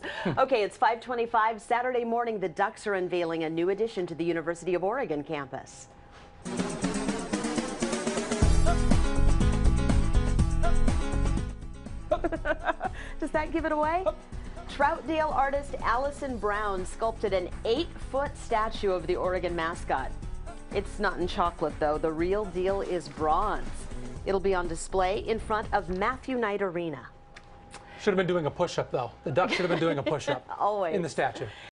Okay, it's 5:25 Saturday morning. The Ducks are unveiling a new addition to the University of Oregon campus. Does that give it away? Troutdale artist Allison Brown sculpted an 8-foot statue of the Oregon mascot. It's not in chocolate, though. The real deal is bronze. It'll be on display in front of Matthew Knight Arena. Should have been doing a push-up, though. The Ducks should have been doing a push-up Always. in the statue.